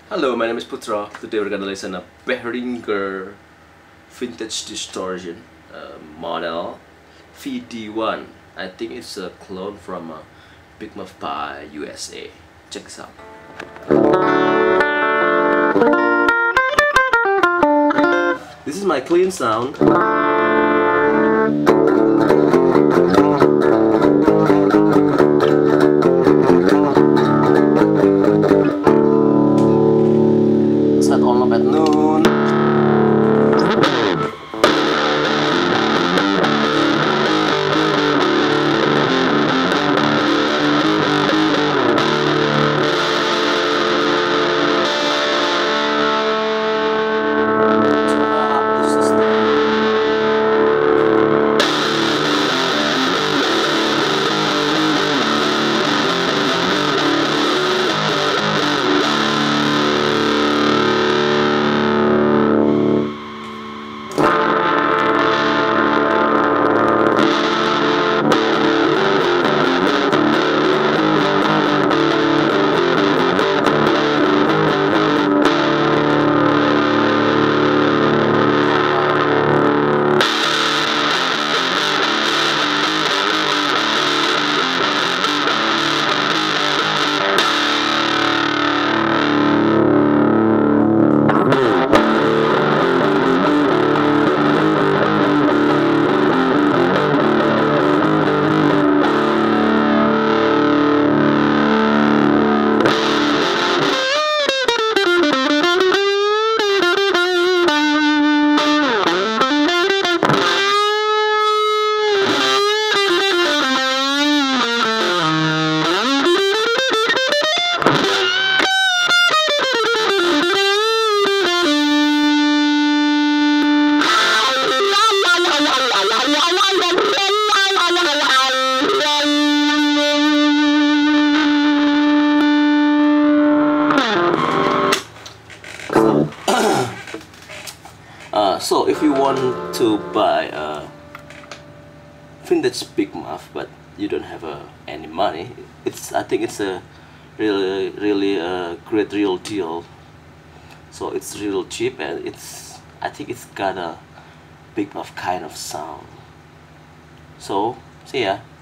Hello, my name is Putra. Today we're gonna listen a Behringer vintage distortion model VD-1. I think it's a clone from Big Muff by USA. Check this out. This is my clean sound. Set on up at noon. So if you want to buy a vintage Big Muff but you don't have any money, I think it's a really a great real deal. So it's real cheap and I think it's got a Big Muff kind of sound. So see ya.